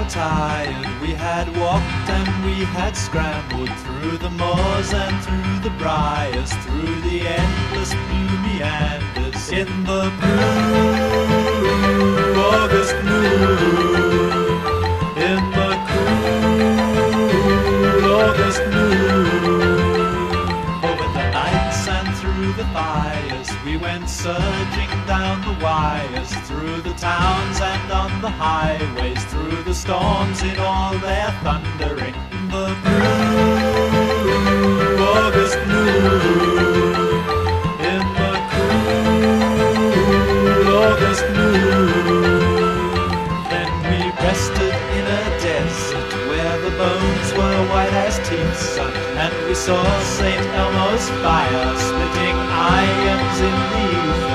tired. We had walked and we had scrambled through the moors and through the briars, through the endless blue meanders. In the blue August moon, in the cool August moon, over the nights and through the fires, we went surging down the wires, through the towns and on the highways, through the storms in all their thundering. The blue August moon, in the cool August moon. Then we rested in a desert where the bones were white as teeth, son, and we saw St. Elmo's fire splitting ions in the